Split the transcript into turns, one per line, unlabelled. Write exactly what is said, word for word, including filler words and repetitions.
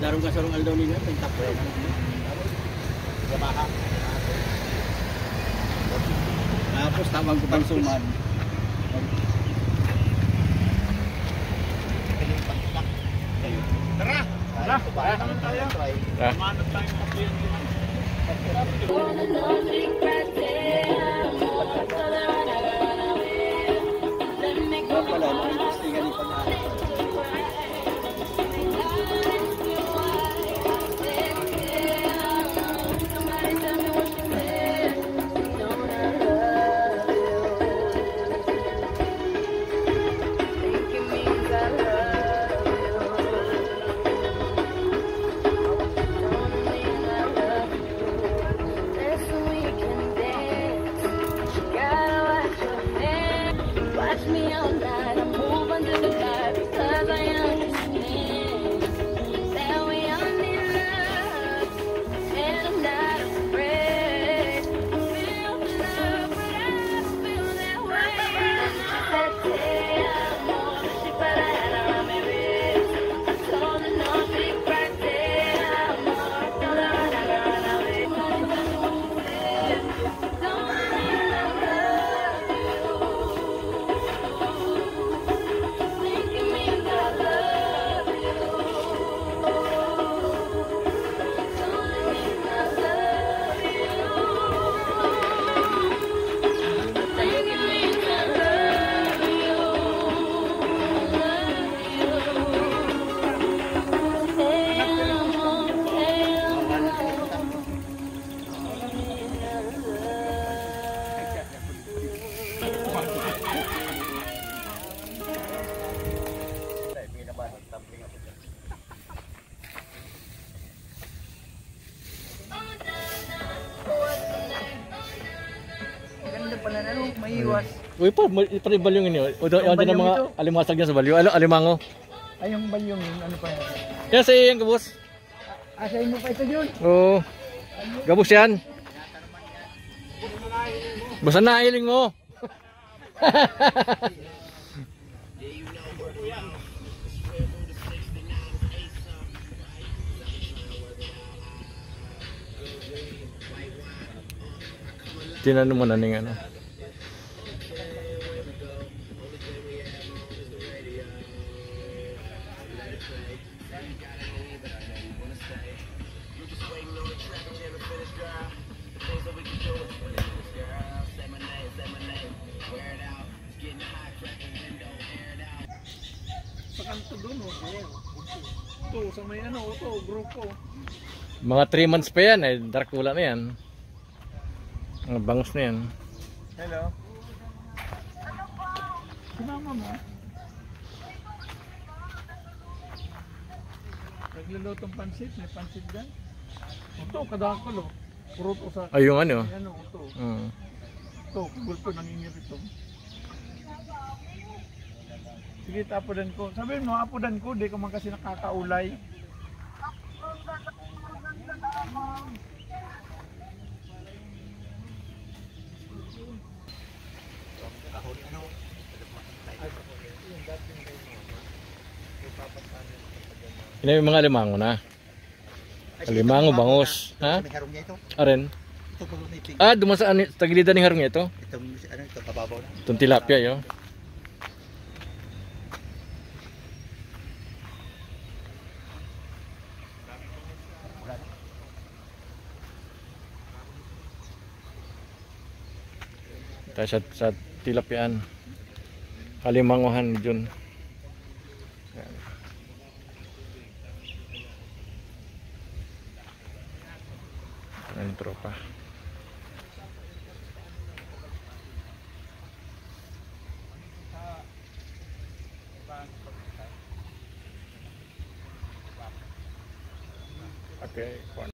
Darong kasarong aldaw nila, tentap ko. Yamaha. Tapos tawag ko pang suman. Tara! Tara! Tara naman tayo. Tara. Manap tayong kapiyan dito. Wala, nag-iistigan yung pag-aaral.
Maiwas.
Uy pa, pati balyong ini. O doon din ang mga alimasag niya sa balyo. Ano, alimango.
Ay, yung balyong yun, ano pa yan?
Yan sa iyang gabos.
Ah, sa inyo pa ito yun?
Oo. Gabos yan. Basta na iling mo. Tinanong mo na ning ano.
Sa kanto doon, oh. Ayan. Ito, sa may ano, ito, grupo.
Mga three months pa yan eh. Dracula na yan. Mga bangus na yan.
Hello. Sinama mo? Naglulutong pansit, may pansit dyan. Ito, kadakal oh. Puro to sa...
Ay, yung ano?
Ano, ito.
Hmm.
Ito, gulpo, nangingirit ito. Sige, tapodan ko. Sabihin mo, apodan ko, di ka man kasi nakakaulay.
Ini yung mga alimango na. Alimango, bangus. Ha? Aren. Ah, duman sa tagilidan ng harong niya ito?
Itong ano, ito kababaw na.
Itong tilapia yun. Tayo sa, sa tilapian. Alimangohan dyan. Ayan, tropa. Okay.